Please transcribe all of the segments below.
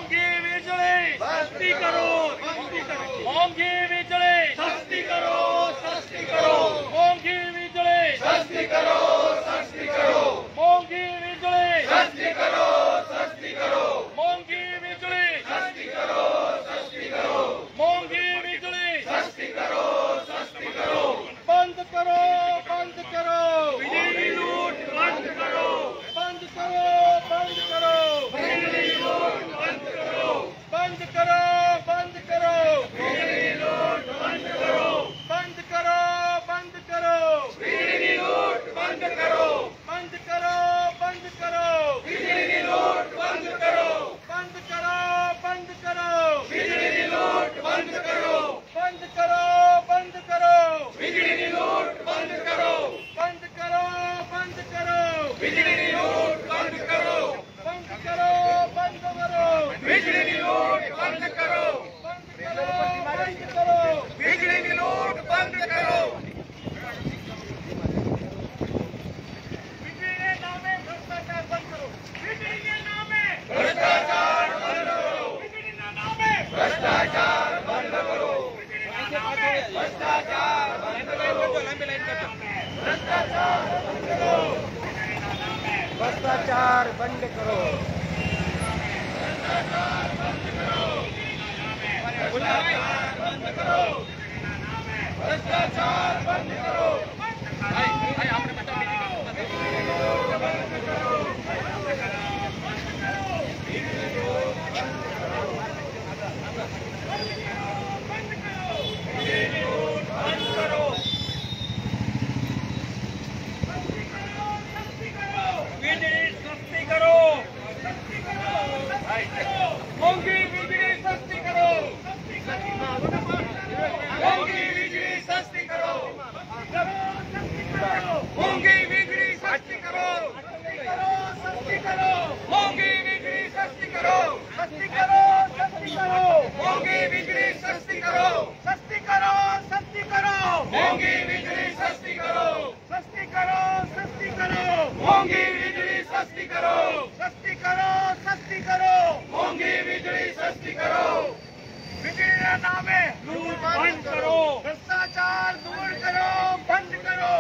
મોંઘી વીજળી સસ્તી કરો, મોંઘી વીજળી સસ્તી કરો, મોંઘી વીજળી સસ્તી કરો, મોંઘી વીજળી સસ્તી કરો, મોંઘી વીજળી સસ્તી કરો, મોંઘી વીજળી સસ્તી કરો, બંધ કરો, બંધ કરો વીજળી લૂંટ, બંધ કરો, બંધ કરો, બંધ કરો વીજળી લૂંટ, બંધ કરો, બંધ કરો, બંધ કરો વીજળી લૂંટ, બંધ કરો, બંધ કરો, બંધ કરો વીજળી લૂંટ, બંધ કરો, બંધ કરો, બંધ કરો વીજળી લૂંટ, બંધ કરો, બંધ કરો, બંધ કરો વીજળી લૂંટ, બંધ કરો, બંધ કરો, બંધ કરો વીજળી લૂંટ, બંધ કરો, બંધ કરો, બંધ કરો વીજળી લૂંટ, બંધ કરો, બંધ કરો, બંધ કરો વીજળી લૂંટ, બંધ કરો, બંધ કરો, બંધ કરો વીજળી લૂંટ, બંધ કરો. વીજળીના નામે ભ્રષ્ટાચાર બંધ કરો, વીજળીના નામે ભ્રષ્ટાચાર બંધ કરો, વીજળીના નામે ભ્રષ્ટાચાર બંધ કરો, વીજળીના નામે ભ્રષ્ટાચાર બંધ કરો, ભ્રષ્ટાચાર બંધ કરો, ભ્રષ્ટાચાર બંધ કરો, ભ્રષ્ટાચાર બંધ કરો, ભ્રષ્ટાચાર બંધ કરો, ભ્રષ્ટાચાર બંધ કરો. મોંઘી વીજળી સસ્તી કરો, મોંઘી વીજળી સસ્તી કરો, મોંઘી વીજળી સસ્તી કરો, સસ્તી કરો, મોંઘી વીજળી સસ્તી કરો, સસ્તી કરો, સસ્તી કરો, મોંઘી વીજળી સસ્તી કરો, સસ્તી કરો, સસ્તી કરો, મોંઘી વીજળી સસ્તી કરો, સસ્તી કરો, સસ્તી કરો, મોંઘી વીજળી સસ્તી કરો, સસ્તી કરો, સસ્તી કરો, મોંઘી વીજળી સસ્તી કરો. વીજળીના નામે લૂંટ બંધ કરો, ભ્રષ્ટાચાર દૂર કરો, બંધ કરો,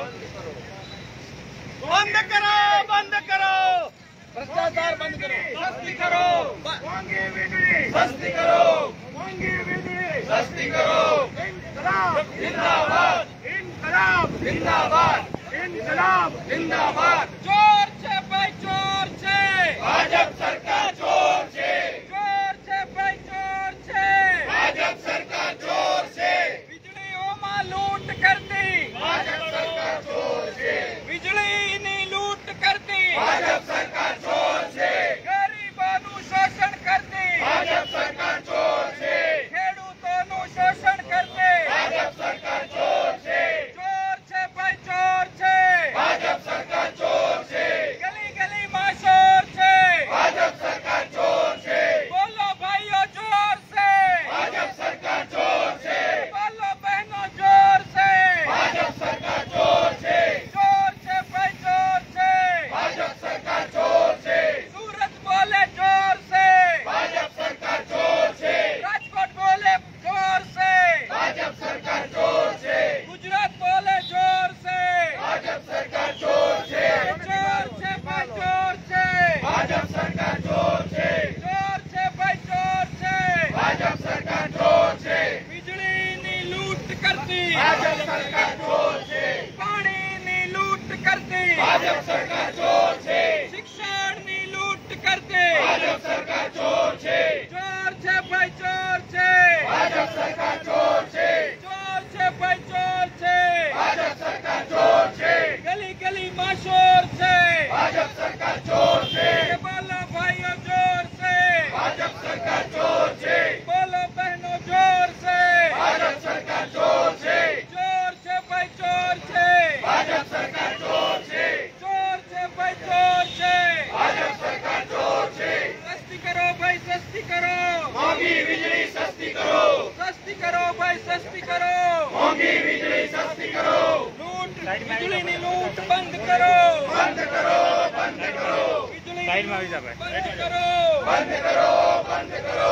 બંધ કરો, બંધ કરો ભ્રષ્ટાચાર બંધ કરો, સસ્તી કરો, મોંઘી વીજળી સસ્તી કરો, મોંઘી વીજળી સસ્તી કરો. ઇન્કલાબ જિંદાબાદ, ઇન્કલાબ જિંદાબાદ, ઇન્કલાબ જિંદાબાદ. ચોર છે ભાઈ, ચોર છે ભાજપ સરકાર, ચોર છે, ચોર છે ભાઈ, ચોર છે ભાજપ સરકાર, ચોર છે. વીજળીઓમાં લૂંટ કરતી ભાજપ સરકાર, ચોર છે, વીજળીની લૂંટ કરતી ભાજપ સરકાર, ચોર છે, ગરીબોનું શોષણ કરતી ભાજપ સરકાર, ચોર છે, ખેડૂતોનું શોષણ કરતી ભાજપ સરકાર, ચોર છે, ચોર છે ભાઈ, ચોર છે ભાજપ સરકાર, ચોર છે, ગલી ગલીમાં ચોર છે ભાજપ સરકાર, ચોર છે. બોલો ભાઈઓ, ચોર છે ભાજપ સરકાર, ચોર છે, બોલો બહેનો, ચોર છે ભાજપ સરકાર, ચોર છે, ચોર છે ભાઈ, ચોર છે ભાજપ સરકાર, ચોર છે. સુરત બોલે ચોર છે ભાજપ સરકાર, ચોર છે, રાજકોટ બોલે ચોર છે ભાજપ સરકાર, ચોર છે, ગુજરાત બોલે ચોર છે ભાજપ સરકાર, ચોર છે, ચોર છે ભાઈ, ચોર છે ભાજપ સરકાર, ચોર છે, ચોર છે ભાઈ, ચોર છે ભાજપ સરકાર, ચોર છે. વીજળીની લૂંટ કરતી ભાજપ સરકાર, ચોર છે, પાણીની લૂંટ કરતી ભાજપ સરકાર, ચોર છે, શિક્ષણની લૂંટ કરતી ભાજપ સરકાર, ચોર છે, ચોર છે ભાઈ, ચોર છે ભાજપ સરકાર, ચોર છે, ચોર છે ભાઈ, ચોર છે ભાજપ સરકાર, ચોર છે, ગલી ગલીમાં ચોર છે ભાજપ સરકાર, ચોર છે, બોલો ભાઈઓ, ચોર છે ભાજપ સરકાર, ચોર છે, બોલો બહેનો, ચોર છે ભાજપ સરકાર, ચોર છે, ચોર છે ભાઈ, ચોર છે ભાજપ સરકાર, ચોર છે, ચોર છે ભાઈ, ચોર છે ભાજપ સરકાર, ચોર છે. સસ્તી કરો ભાઈ, સસ્તી કરો, મોંઘી વીજળી સસ્તી કરો, સસ્તી કરો ભાઈ, સસ્તી કરો, મોંઘી વીજળી સસ્તી કરો. લૂંટ, વીજળીની લૂંટ બંધ કરો, બંધ કરો, બંધ કરો, વીજળી બંધ કરો, બંધ કરો, બંધ કરો. बंद करो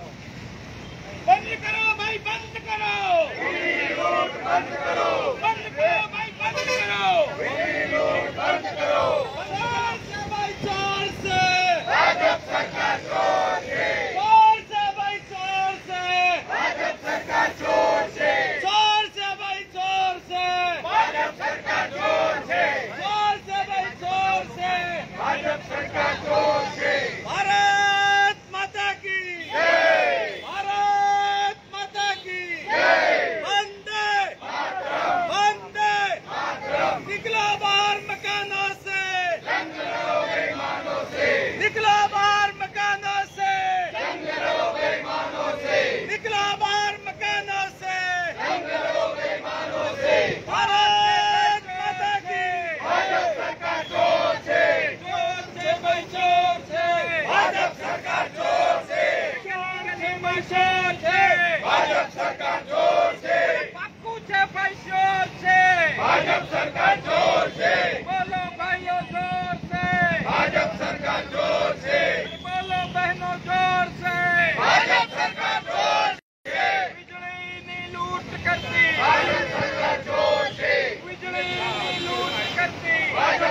भाई, बंद करो बिजली लूट बंद करो भाई, बंद करो बिजली लूट बंद करो भाई, चोर से भाजप सरकार चोर से भाई, चोर से भाजप सरकार चोर से भाई, चोर से भाजप सरकार चोर से भाई, चोर से भाजप सरकार चोर से। भारत माता की जय, भारत माता की जय, वंदे मातरम, वंदे मातरम। निकलो बाहर मकानों से, जंगलों बेईमानों से, निकलो बाहर मकानों से, जंगलों बेईमानों से, निकलो बाहर मकानों से, जंगलों बेईमानों से। भारत माता की भाजप सरकार चोर से भाई, चोर से भाजप सरकार चोर से भाजप सरकार चोर से पाक्कू से भाई, चोर से भाजप सरकार चोर से बोलो भाइयों, जोर से भाजप सरकार चोर से बोलो बहनों, जोर से भाजप सरकार चोर से। बिजली नहीं लूट करती भाजप सरकार चोर से, बिजली नहीं लूट करती भाजप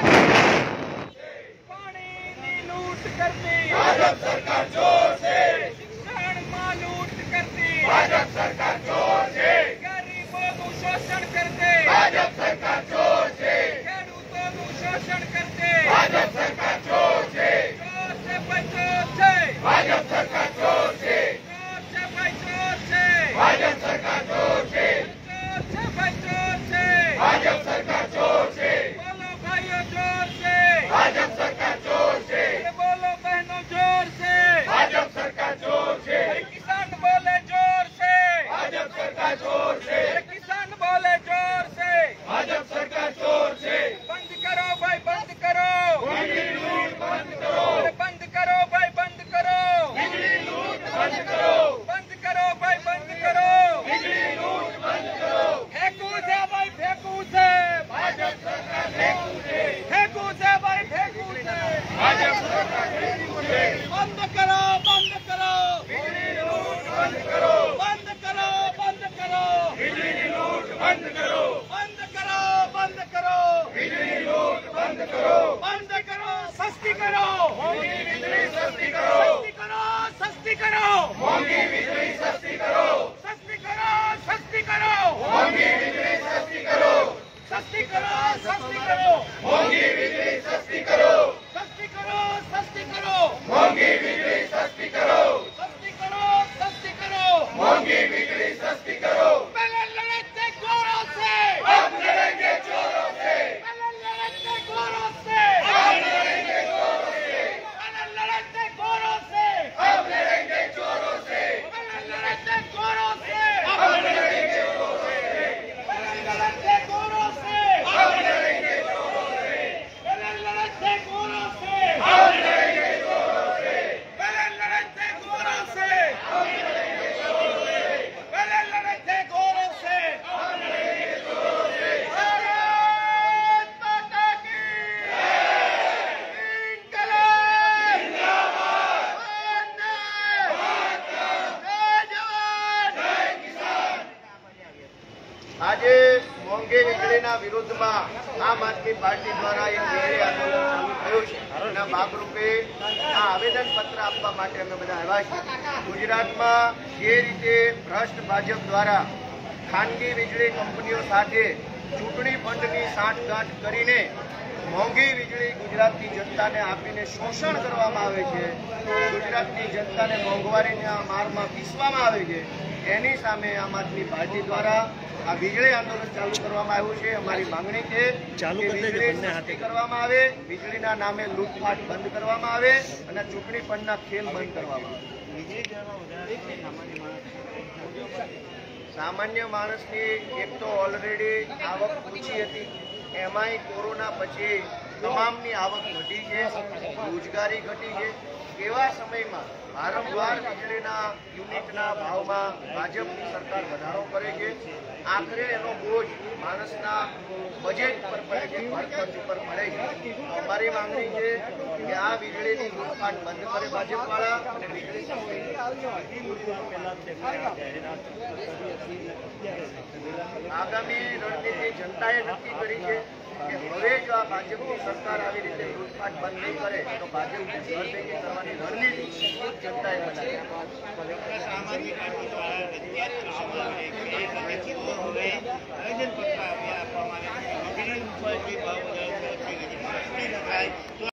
पानी नहीं लूट करती भाजप सरकार चोर से, शिक्षण में लूट करती भाजप सरकार चोर से, गरीबों को शोषण करते भाजप सरकार चोर से, खेडूतों को शोषण करते भाजप सरकार चोर से भाई, चोर से भाजप सरकार चोर से भाई, चोर से भाजप सरकार चोर से भाई, चोर से भाजप सरकार चोर से बोलो भाइयों, जोर से भाजप सरकार चोर से बोलो बहनों, जोर से भाजप सरकार चोर से। किसान बोले जोर से भाजप सरकार चोर से, किसान बोले जोर से भाजप सरकार चोर से। बंद करो भाई, बंद करो बिजली लूट बंद करो, बंद करो भाई, बंद करो बिजली लूट बंद करो, बंद करो भाई, बंद करो बिजली लूट बंद करो। फेंकू से भाई, फेंकू से भाजप सरकार, फेंकू से भाई, फेंकू से भाजप सरकार, फेंकू से। बंद करो बिजली लूट बंद करो, बंद करो बिजली लूट बंद करो, बंद करो बिजली लूट बंद करो, बंद करो, सस्ती करो महंगी बिजली, सस्ती करो, सस्ती करो महंगी बिजली, सस्ती करो, सस्ती करो महंगी बिजली, सस्ती करो, सस्ती करो महंगी बिजली, सस्ती करो, सस्ती करो महंगी बिजली, सस्ती करो, सस्ती करो महंगी बिजली, सस्ती करो। पहले लड़े थे गोरों से, अब लड़ेंगे चोरों से, पहले लड़े थे गोरों से, अब लड़ेंगे चोरों से, पहले लड़े थे गोरों से, अब लड़ेंगे चोरों से, पहले लड़े थे गोरों से, अब लड़ेंगे चोरों से, पहले लड़े थे गोरों से, अब लड़ेंगे चोरों से, पहले लड़े थे गोरों से, अब लड़ेंगे चोरों से, पहले लड़े थे गोरों से, अब लड़ेंगे चोरों से, पहले लड़े थे गोरों से, अब लड़ेंगे चोरों से। भारत माता की इनकलाब जिंदाबाद, वंदे मातरम, जय जवान जय किसान। આજે મોંઘી વીજળીના વિરુદ્ધમાં આમ આદમી પાર્ટી દ્વારા એક રેલી આંદોલન ચાલુ થયું છે, એના ભાગરૂપે આ આવેદનપત્ર આપવા માટે અમે બધા આવ્યા છીએ। ગુજરાતમાં જે રીતે ભ્રષ્ટ ભાજપ દ્વારા ખાનગી વીજળી કંપનીઓ સાથે ચૂંટણી ફંડની સાંઠગાંઠ કરીને મોંઘી વીજળી ગુજરાતની જનતાને આપીને શોષણ કરવામાં આવે છે, ગુજરાતની જનતાને મોંઘવારીના મારમાં પીસવામાં આવે છે, એની સામે આમ આદમી પાર્ટી દ્વારા આ વીજળી આંદોલન ચાલુ કરવામાં આવ્યું છે। અમારી માંગણી છે કે વીજળી સસ્તી કરવામાં આવે, વીજળીના નામે લૂંટફાટ બંધ કરવામાં આવે અને ચૂંટણી ફંડના ખેલ બંધ કરવામાં આવે। સામાન્ય માણસની એક તો ઓલરેડી આવક ઓછી હતી, એમાંય કોરોના પછી તમામની આવક ઘટી છે, રોજગારી ઘટી છે। એવા સમયમાં વારંવાર વીજળીના યુનિટના ભાવમાં ભાજપની સરકાર વધારો કરે છે. આખરે એનો બોજ માણસના બજેટ પર પડે છે, ઘર ખર્ચ ઉપર પડે છે. અમારી માંગણી છે કે આ વીજળીની લૂંટફાટ બંધ કરે ભાજપવાળા અને વીજળી આગામી રણનીતિ જનતાએ નક્કી કરી છે કે હવે જો આ ભાજપની સરકાર આવી રીતે લૂંટફાટ બંધ નહીં કરે તો ભાજપને ઘર ભેગી કરવાની રણનીતિ જનતાએ બનાવી. આયોજન પત્ર આપવામાં આવે છે.